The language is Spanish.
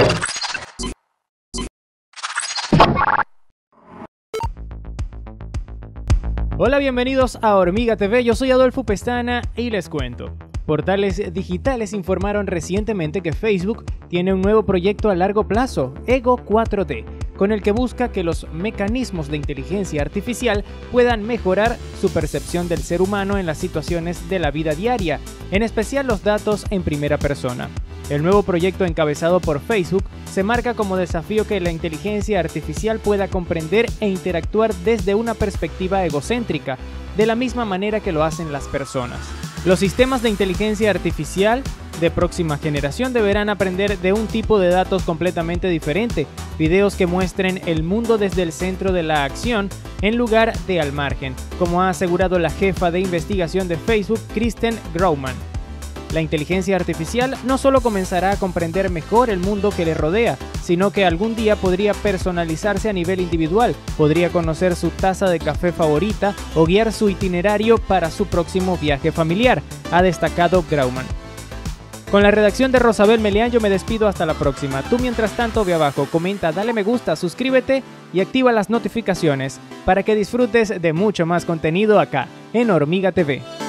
Hola, bienvenidos a Hormiga TV, yo soy Adolfo Pestana y les cuento. Portales digitales informaron recientemente que Facebook tiene un nuevo proyecto a largo plazo, Ego 4D, con el que busca que los mecanismos de inteligencia artificial puedan mejorar su percepción del ser humano en las situaciones de la vida diaria, en especial los datos en primera persona. El nuevo proyecto encabezado por Facebook se marca como desafío que la inteligencia artificial pueda comprender e interactuar desde una perspectiva egocéntrica, de la misma manera que lo hacen las personas. Los sistemas de inteligencia artificial de próxima generación deberán aprender de un tipo de datos completamente diferente, videos que muestren el mundo desde el centro de la acción en lugar de al margen, como ha asegurado la jefa de investigación de Facebook, Kristen Grauman. La inteligencia artificial no solo comenzará a comprender mejor el mundo que le rodea, sino que algún día podría personalizarse a nivel individual, podría conocer su taza de café favorita o guiar su itinerario para su próximo viaje familiar, ha destacado Grauman. Con la redacción de Rosabel Meleán yo me despido hasta la próxima. Tú mientras tanto ve abajo, comenta, dale me gusta, suscríbete y activa las notificaciones para que disfrutes de mucho más contenido acá en Hormiga TV.